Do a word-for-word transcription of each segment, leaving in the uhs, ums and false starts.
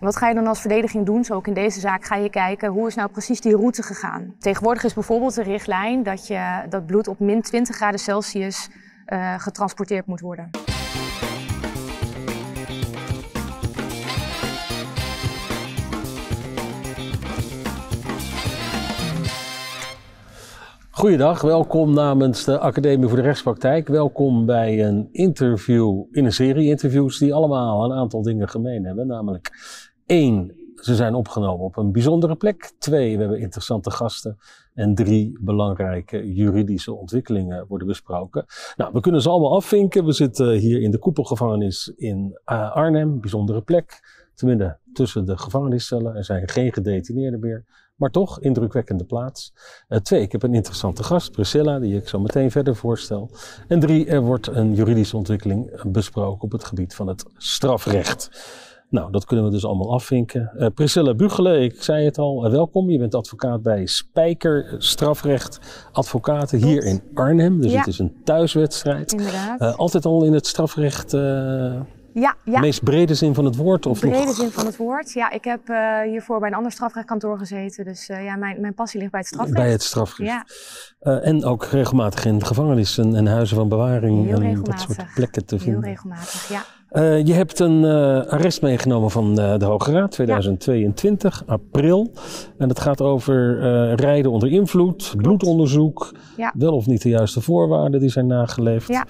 Wat ga je dan als verdediging doen? Zo ook in deze zaak ga je kijken, hoe is nou precies die route gegaan? Tegenwoordig is bijvoorbeeld de richtlijn dat, je, dat bloed op min twintig graden Celsius uh, getransporteerd moet worden. Goeiedag, welkom namens de Academie voor de Rechtspraktijk. Welkom bij een interview in een serie interviews die allemaal een aantal dingen gemeen hebben. Namelijk één, ze zijn opgenomen op een bijzondere plek. Twee, we hebben interessante gasten. En drie, belangrijke juridische ontwikkelingen worden besproken. Nou, we kunnen ze allemaal afvinken. We zitten hier in de Koepelgevangenis in uh, Arnhem, bijzondere plek. Tenminste, tussen de gevangeniscellen. Er zijn geen gedetineerden meer. Maar toch, indrukwekkende plaats. Uh, twee, ik heb een interessante gast, Priscilla, die ik zo meteen verder voorstel. En drie, er wordt een juridische ontwikkeling besproken op het gebied van het strafrecht. Nou, dat kunnen we dus allemaal afvinken. Uh, Priscilla Bugelen, ik zei het al, uh, welkom. Je bent advocaat bij Spijker Strafrecht Advocaten hier in Arnhem. Dus ja. Het is een thuiswedstrijd. Inderdaad. Uh, altijd al in het strafrecht... Uh, Ja, ja. De meest brede zin van het woord? Of brede nog? zin van het woord. Ja, ik heb uh, hiervoor bij een ander strafrechtkantoor gezeten. Dus uh, ja, mijn, mijn passie ligt bij het strafrecht. Bij het strafrecht. Ja. Uh, en ook regelmatig in gevangenissen en huizen van bewaring. Heel en dat soort plekken te vinden. Heel regelmatig, ja. Uh, je hebt een uh, arrest meegenomen van uh, de Hoge Raad, tweeduizend tweeëntwintig, ja. april. En dat gaat over uh, rijden onder invloed, Klopt. bloedonderzoek. Ja. Wel of niet de juiste voorwaarden die zijn nageleefd. Ja.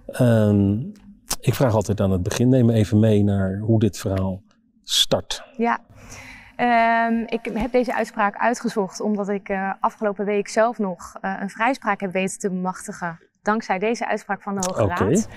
Um, Ik vraag altijd aan het begin, neem me even mee naar hoe dit verhaal start. Ja, um, ik heb deze uitspraak uitgezocht omdat ik uh, afgelopen week zelf nog uh, een vrijspraak heb weten te bemachtigen. Dankzij deze uitspraak van de Hoge okay. Raad.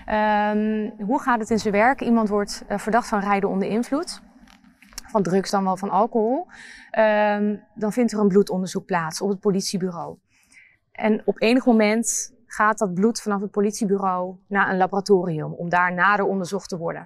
Um, hoe gaat het in zijn werk? Iemand wordt uh, verdacht van rijden onder invloed. Van drugs dan wel van alcohol. Um, dan vindt er een bloedonderzoek plaats op het politiebureau. En op enig moment gaat dat bloed vanaf het politiebureau naar een laboratorium om daar nader onderzocht te worden.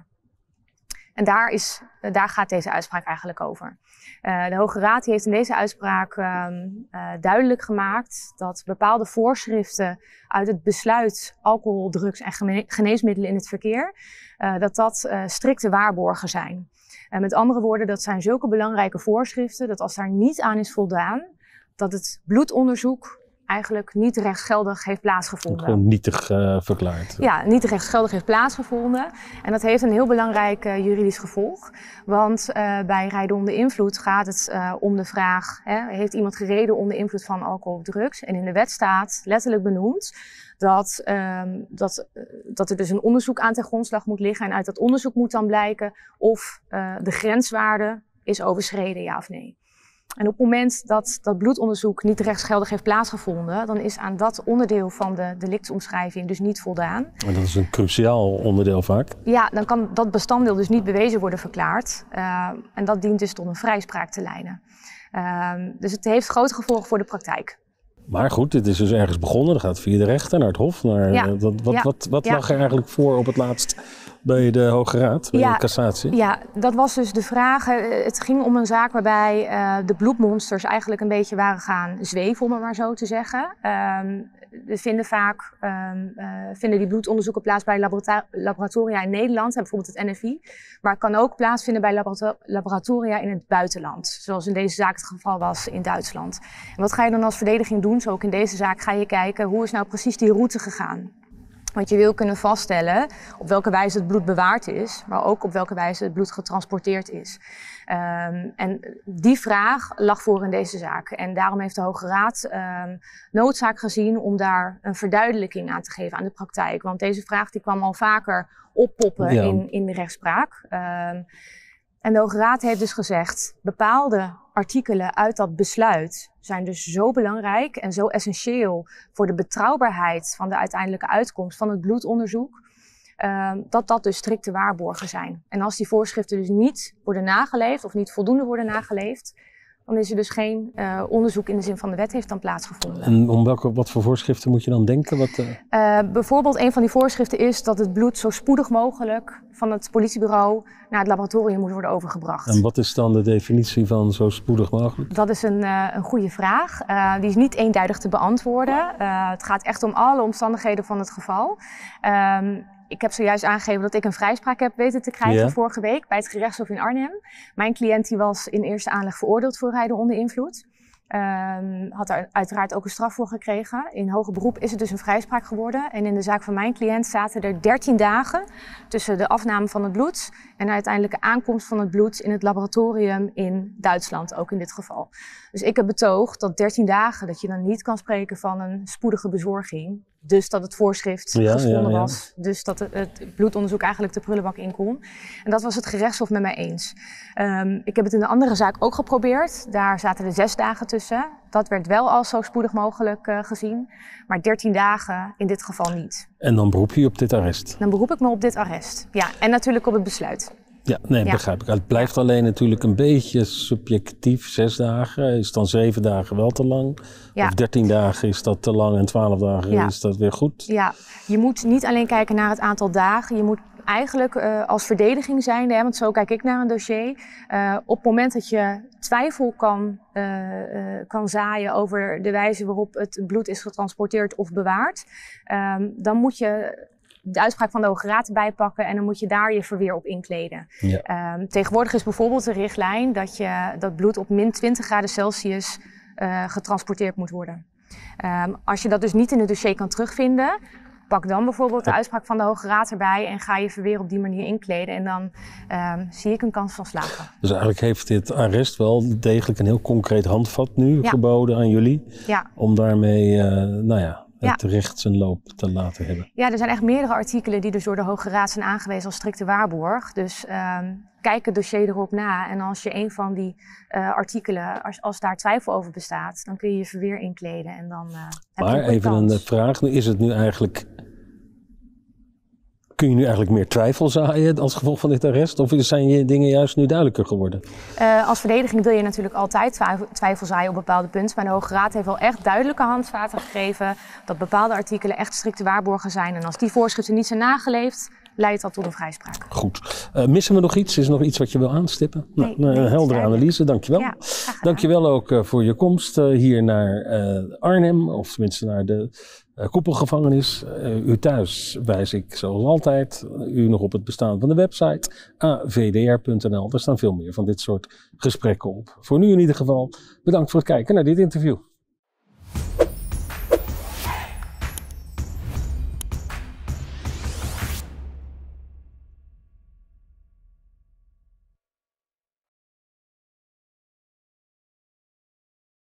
En daar, is, daar gaat deze uitspraak eigenlijk over. Uh, de Hoge Raad die heeft in deze uitspraak um, uh, duidelijk gemaakt dat bepaalde voorschriften uit het besluit alcohol, drugs en gene- geneesmiddelen in het verkeer, uh, dat dat uh, strikte waarborgen zijn. Uh, met andere woorden, dat zijn zulke belangrijke voorschriften dat als daar niet aan is voldaan, dat het bloedonderzoek eigenlijk niet rechtsgeldig heeft plaatsgevonden. Gewoon nietig uh, verklaard. Ja, niet rechtsgeldig heeft plaatsgevonden. En dat heeft een heel belangrijk uh, juridisch gevolg. Want uh, bij rijden onder invloed gaat het uh, om de vraag, hè, heeft iemand gereden onder invloed van alcohol of drugs? En in de wet staat letterlijk benoemd dat, um, dat, uh, dat er dus een onderzoek aan ten grondslag moet liggen. En uit dat onderzoek moet dan blijken of uh, de grenswaarde is overschreden, ja of nee. En op het moment dat dat bloedonderzoek niet rechtsgeldig heeft plaatsgevonden, dan is aan dat onderdeel van de delictsomschrijving dus niet voldaan. En dat is een cruciaal onderdeel vaak. Ja, dan kan dat bestanddeel dus niet bewezen worden verklaard. Uh, en dat dient dus tot een vrijspraak te leiden. Uh, dus het heeft grote gevolgen voor de praktijk. Maar goed, dit is dus ergens begonnen. Dan gaat het via de rechter naar het hof. Naar, ja. uh, wat wat, ja. wat, wat ja. lag er eigenlijk voor op het laatst bij de Hoge Raad, bij ja. de cassatie? Ja, dat was dus de vraag. Het ging om een zaak waarbij uh, de bloedmonsters eigenlijk een beetje waren gaan zweven, om het maar zo te zeggen. Um, we vinden vaak um, uh, vinden die bloedonderzoeken plaats bij laborata- laboratoria in Nederland, bijvoorbeeld het N F I. Maar het kan ook plaatsvinden bij laborata- laboratoria in het buitenland, zoals in deze zaak het geval was in Duitsland. En wat ga je dan als verdediging doen? Zo ook in deze zaak ga je kijken, hoe is nou precies die route gegaan? Want je wil kunnen vaststellen op welke wijze het bloed bewaard is, maar ook op welke wijze het bloed getransporteerd is. Um, en die vraag lag voor in deze zaak. En daarom heeft de Hoge Raad um, noodzaak gezien om daar een verduidelijking aan te geven aan de praktijk. Want deze vraag die kwam al vaker oppoppen ja. in, in de rechtspraak. Um, En de Hoge Raad heeft dus gezegd, bepaalde artikelen uit dat besluit zijn dus zo belangrijk en zo essentieel voor de betrouwbaarheid van de uiteindelijke uitkomst van het bloedonderzoek, uh, dat dat dus strikte waarborgen zijn. En als die voorschriften dus niet worden nageleefd of niet voldoende worden nageleefd, dan is er dus geen uh, onderzoek in de zin van de wet heeft dan plaatsgevonden. En om welke, wat voor voorschriften moet je dan denken? Wat, uh... Uh, bijvoorbeeld een van die voorschriften is dat het bloed zo spoedig mogelijk van het politiebureau naar het laboratorium moet worden overgebracht. En wat is dan de definitie van zo spoedig mogelijk? Dat is een, uh, een goede vraag. Uh, die is niet eenduidig te beantwoorden. Uh, het gaat echt om alle omstandigheden van het geval. Um, ik heb zojuist aangegeven dat ik een vrijspraak heb weten te krijgen ja. vorige week bij het gerechtshof in Arnhem. Mijn cliënt die was in eerste aanleg veroordeeld voor rijden onder invloed. Um, had er uiteraard ook een straf voor gekregen. In hoger beroep is het dus een vrijspraak geworden. En in de zaak van mijn cliënt zaten er dertien dagen tussen de afname van het bloed en de uiteindelijke aankomst van het bloed in het laboratorium in Duitsland, ook in dit geval. Dus ik heb betoogd dat dertien dagen, dat je dan niet kan spreken van een spoedige bezorging. Dus dat het voorschrift ja, geschonden ja, ja. was. Dus dat het, het bloedonderzoek eigenlijk de prullenbak in kon. En dat was het gerechtshof met mij eens. Um, ik heb het in de andere zaak ook geprobeerd. Daar zaten er zes dagen tussen. Dat werd wel als zo spoedig mogelijk uh, gezien. Maar dertien dagen in dit geval niet. En dan beroep je je op dit arrest? Dan beroep ik me op dit arrest. Ja, en natuurlijk op het besluit. Ja, nee, ja. begrijp ik. Het blijft alleen natuurlijk een beetje subjectief. Zes dagen, is dan zeven dagen wel te lang? Ja. Of dertien dagen is dat te lang en twaalf dagen ja. is dat weer goed? Ja, je moet niet alleen kijken naar het aantal dagen. Je moet eigenlijk uh, als verdediging zijnde, hè, want zo kijk ik naar een dossier. Uh, op het moment dat je twijfel kan, uh, uh, kan zaaien over de wijze waarop het bloed is getransporteerd of bewaard, um, dan moet je de uitspraak van de Hoge Raad erbij pakken en dan moet je daar je verweer op inkleden. Ja. Um, tegenwoordig is bijvoorbeeld de richtlijn dat je dat bloed op min twintig graden Celsius uh, getransporteerd moet worden. Um, als je dat dus niet in het dossier kan terugvinden, pak dan bijvoorbeeld de uitspraak van de Hoge Raad erbij en ga je verweer op die manier inkleden. En dan um, zie ik een kans van slagen. Dus eigenlijk heeft dit arrest wel degelijk een heel concreet handvat nu ja. geboden aan jullie. Ja. Om daarmee, uh, nou ja, het ja. recht zijn loop te laten hebben. Ja, er zijn echt meerdere artikelen die dus door de Hoge Raad zijn aangewezen als strikte waarborg. Dus um, kijk het dossier erop na. En als je een van die uh, artikelen, als, als daar twijfel over bestaat, dan kun je je verweer inkleden. En dan, uh, heb maar je een even kans. een vraag. Is het nu eigenlijk... Kun je nu eigenlijk meer twijfel zaaien als gevolg van dit arrest? Of zijn je dingen juist nu duidelijker geworden? Uh, als verdediging wil je natuurlijk altijd twijfel, twijfel zaaien op bepaalde punten. Maar de Hoge Raad heeft wel echt duidelijke handvaten gegeven dat bepaalde artikelen echt strikte waarborgen zijn. En als die voorschriften niet zijn nageleefd, leidt dat tot een vrijspraak. Goed. Uh, missen we nog iets? Is er nog iets wat je wil aanstippen? Nee, nou, een nee, heldere analyse, dankjewel. Ja, dankjewel ook uh, voor je komst uh, hier naar uh, Arnhem, of tenminste naar de uh, koepelgevangenis. Uh, u thuis wijs ik zoals altijd u nog op het bestaan van de website a v d r punt n l. Daar staan veel meer van dit soort gesprekken op. Voor nu in ieder geval bedankt voor het kijken naar dit interview.